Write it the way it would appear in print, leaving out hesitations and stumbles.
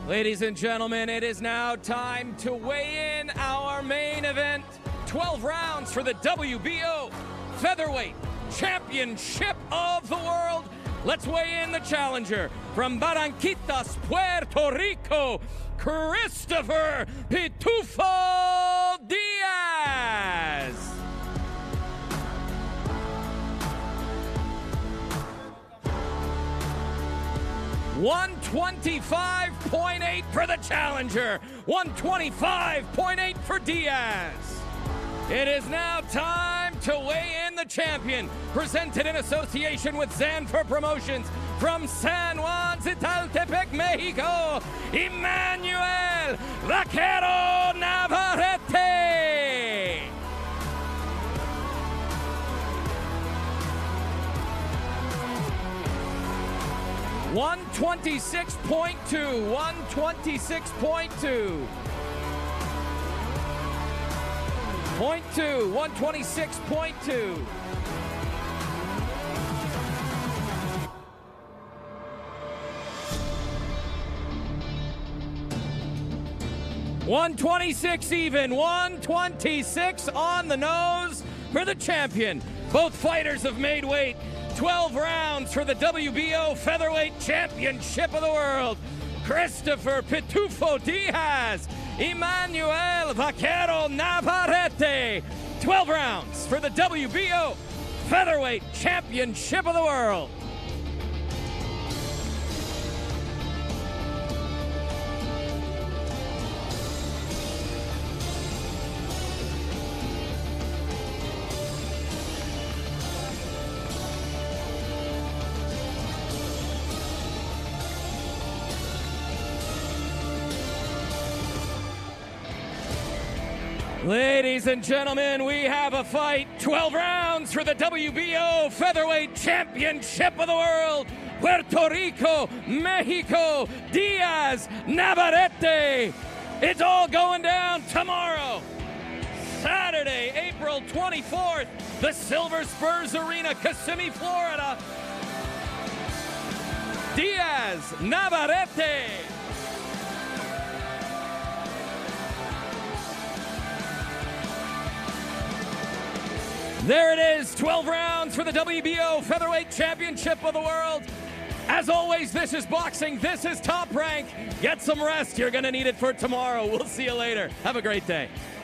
Ladies and gentlemen, it is now time to weigh in our main event. 12 rounds for the WBO Featherweight Championship of the World. Let's weigh in the challenger from Barranquitas, Puerto Rico, Christopher Pitufo Diaz. 125.8 for the challenger, 125.8 for Diaz. It is now time to weigh in the champion, presented in association with Zanfer Promotions from San Juan, Zitaltepec, Mexico, Emanuel Navarrete. 126.2, 126.2. 126.2. $126 even, 126 on the nose for the champion. Both fighters have made weight. 12 rounds for the WBO Featherweight Championship of the World. Christopher Pitufo Diaz, Emanuel Navarrete. 12 rounds for the WBO Featherweight Championship of the World. Ladies and gentlemen, we have a fight. 12 rounds for the WBO Featherweight Championship of the World. Puerto Rico, Mexico, Diaz, Navarrete. It's all going down tomorrow, Saturday, April 24th, the Silver Spurs Arena, Kissimmee, Florida. Diaz, Navarrete. There it is, 12 rounds for the WBO Featherweight Championship of the World. As always, this is boxing, this is Top Rank. Get some rest, you're gonna need it for tomorrow. We'll see you later. Have a great day.